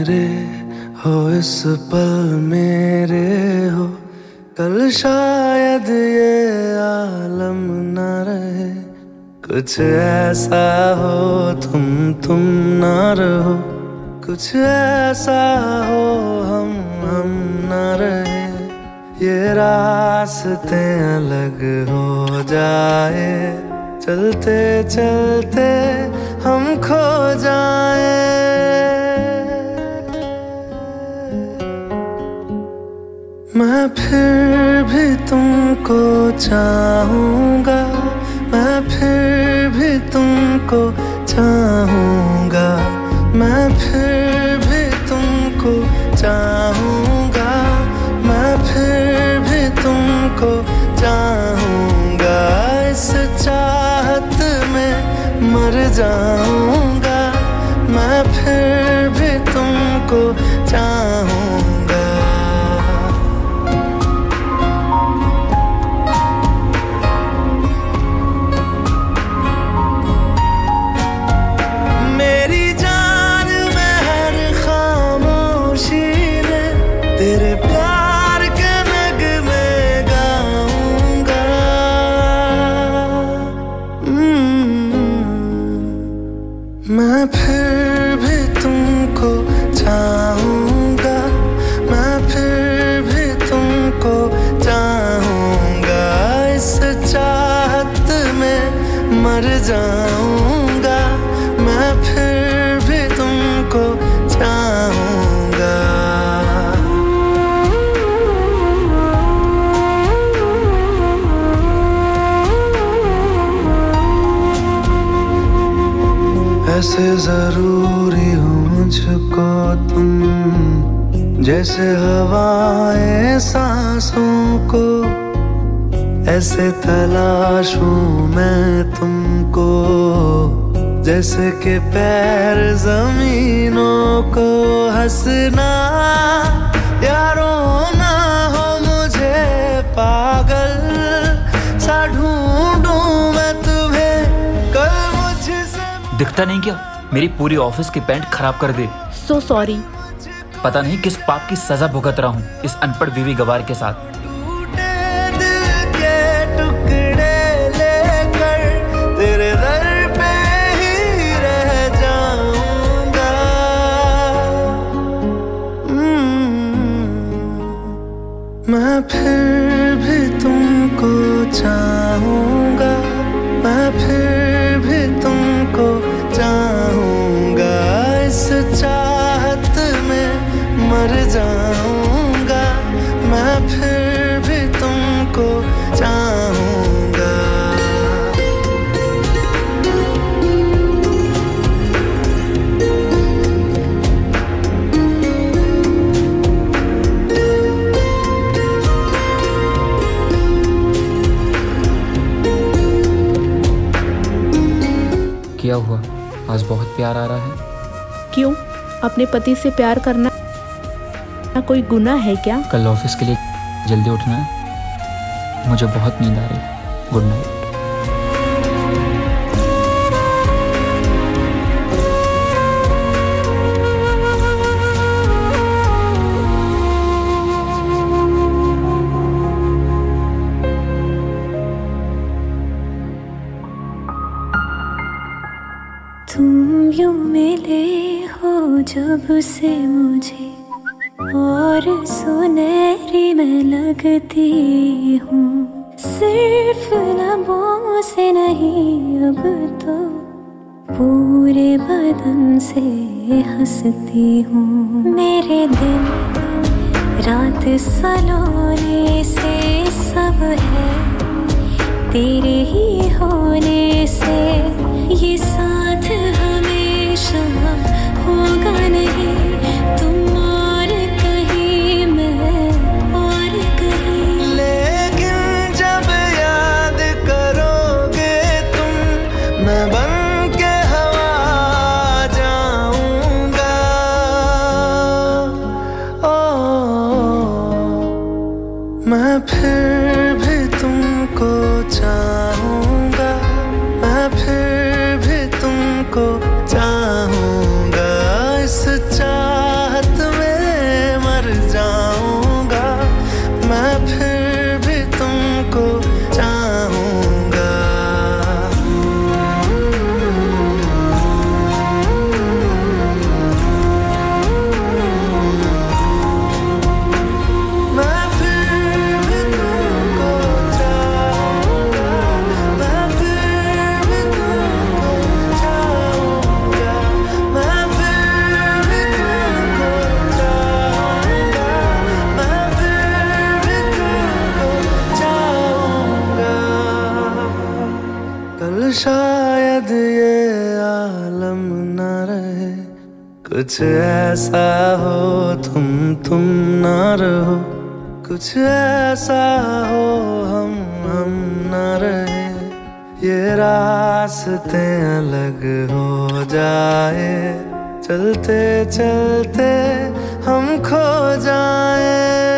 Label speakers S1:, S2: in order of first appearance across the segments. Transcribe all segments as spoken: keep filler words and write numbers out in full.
S1: तेरे हो इस पल मेरे हो, कल शायद ये आलम न रहे। कुछ ऐसा हो तुम तुम ना रहो, कुछ ऐसा हो हम हम ना रहे। ये रास्ते अलग हो जाए, चलते चलते हम खो जाए। मैं फिर भी तुमको चाहूँगा, मैं फिर भी तुमको चाहूँगा, मैं फिर भी तुमको चाहूँगा, मैं फिर भी तुमको चाहूँगा। इस चाहत में मर जाऊँगा, मैं फिर भी तुमको चाहूँगा। मेरी जान में हर खामोशी में तेरे प्यार के नगमे गाऊंगा। मैं फिर भी तुमको चाहूँगा, मैं फिर भी तुमको चाहूँगा। इस चाहत में मर जाऊँगा, मैं फिर भी तुमको चाहूँगा। ऐसे जरूरी हो मुझको तुम, जैसे हवाएं सांसों को। ऐसे तलाशूं मैं तुमको, जैसे कि पैर जमीनों को। हंसना या रोना हो मुझे पागल सा ढूंढूं मैं तुम्हें, कल मुझसे।
S2: दिखता नहीं क्या, मेरी पूरी ऑफिस की पैंट खराब कर दे।
S3: So sorry.
S2: पता नहीं किस पाप की सजा भुगत रहा हूँ इस अनपढ़ वीवी गवार के साथ।
S1: मैं फिर भी तुमको चाहूँगा, मैं फिर भी तुमको चाहूँगा। इस चाहत में मर जाऊँगा, मैं फिर भी तुमको चाहूँगा।
S2: क्या हुआ, आज बहुत प्यार आ रहा है?
S3: क्यों, अपने पति से प्यार करना कोई गुनाह है क्या?
S2: कल ऑफिस के लिए जल्दी उठना है, मुझे बहुत नींद आ रही है। Good night.
S4: तुम यूं मिले हो जब से मुझे, और सुनहरी मैं लगती हूँ। सिर्फ लबों से नहीं अब तो पूरे बदन से हंसती हूँ। मेरे दिन रात सलोने से सब है तेरे ही होने से। ये साथ हमेशा होगा नहीं, तुम और कहीं मैं और कहीं।
S1: लेकिन जब याद करोगे तुम, मैं बन के हवा जाऊंगा। ओ मैं फिर भी तुमको चाहूँ। कुछ ऐसा हो तुम तुम ना रहो, कुछ ऐसा हो हम हम ना रहे, ये रास्ते अलग हो जाए, चलते चलते हम खो जाए।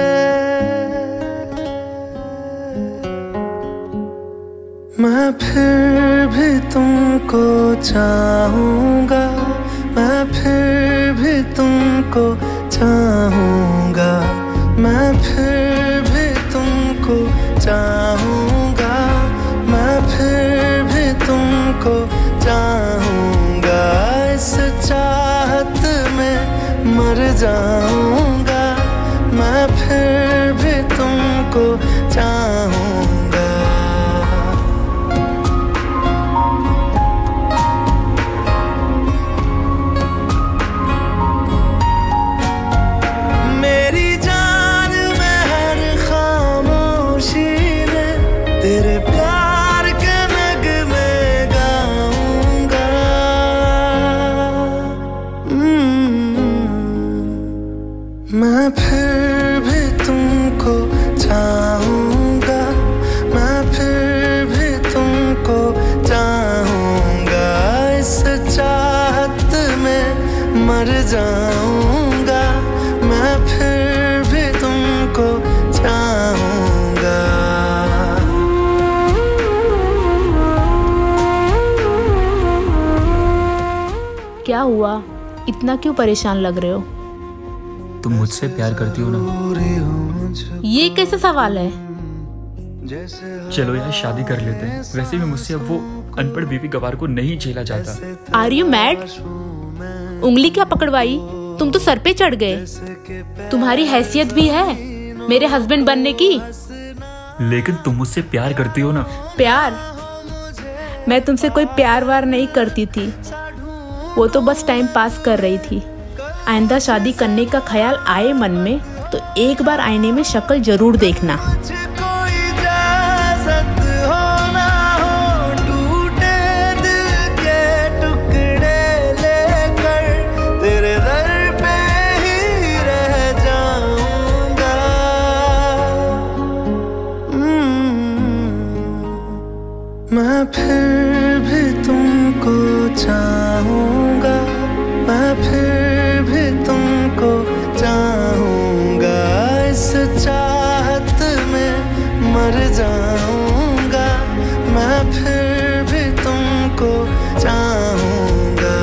S1: मैं फिर भी तुमको चाहूँगा, मैं फिर भी तुमको चाहूँगा, मैं फिर भी तुमको चाहूँगा, मैं फिर भी तुमको चाहूँगा, इस चाहत में मर जाऊँगा, मैं फिर भी तुमको चाहूँगा। तेरे प्यार के नगमे गाऊंगा, मैं फिर भी तुमको चाहूँगा, मैं फिर भी तुमको चाहूँगा, इस चाहत में मर जाऊँगा, मैं फिर भी तुमको चाहूँगा।
S3: क्या हुआ, इतना क्यों परेशान लग रहे हो?
S2: तुम मुझसे प्यार करती हो ना?
S3: ये कैसा सवाल है?
S2: चलो यार शादी कर लेते हैं, वैसे भी मुझसे अब वो अनपढ़ बीवी गवार को नहीं झेला जाता।
S3: Are you mad? उंगली क्या पकड़वाई? तुम तो सर पे चढ़ गए। तुम्हारी हैसियत भी है मेरे हस्बैंड बनने की।
S2: लेकिन तुम मुझसे प्यार करती हो ना?
S3: प्यार? मैं तुमसे कोई प्यार वार नहीं करती थी, वो तो बस टाइम पास कर रही थी। आइंदा शादी करने का ख्याल आए मन में तो एक बार आईने में शक्ल जरूर देखना।
S1: मैं फिर भी तुमको चाहूँगा, मैं फिर भी तुमको चाहूँगा, इस चाहत में मर जाऊँगा, मैं फिर भी तुमको चाहूँगा।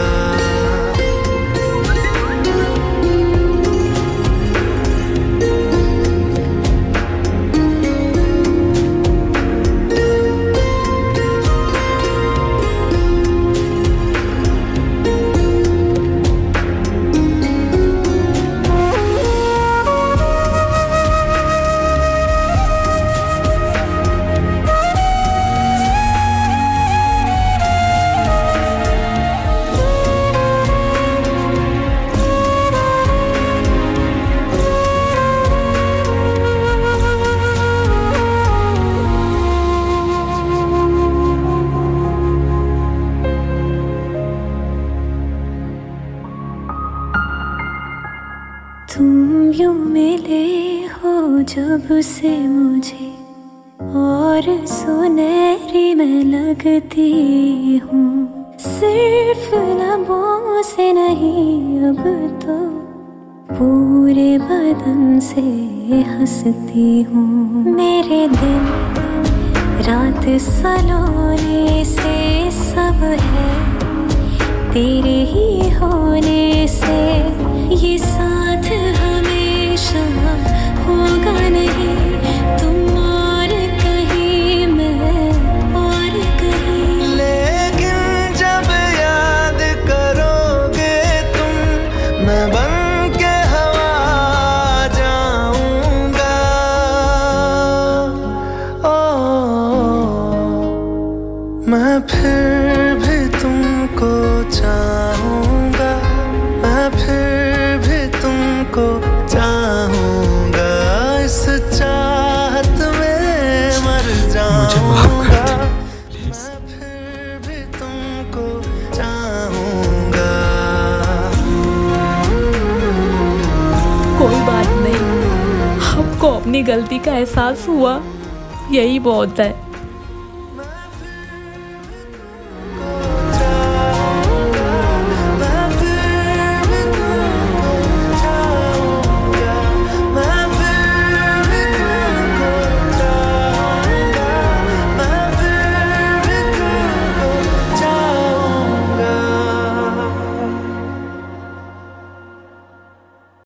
S4: तुम यूं मिले हो जब से मुझे, और सुनहरी मैं लगती हूँ, सिर्फ लबों से नहीं अब तो पूरे बदन से हंसती हूँ। मेरे दिन रात सलोने से सब है तेरे ही होने से, ये साथ हमेशा होगा नहीं, तुम और कहीं मैं और कहीं।
S1: लेकिन जब याद करोगे तुम, मैं बन के हवा जाऊंगा। ओ मैं फिर भी तुमको चाहूँगा, मैं फिर भी तुमको चाहूँगा, इस चाहत में मर जाऊँगा, मैं फिर भी तुमको चाहूँगा।
S3: अपनी गलती का एहसास हुआ, यही बहुत है।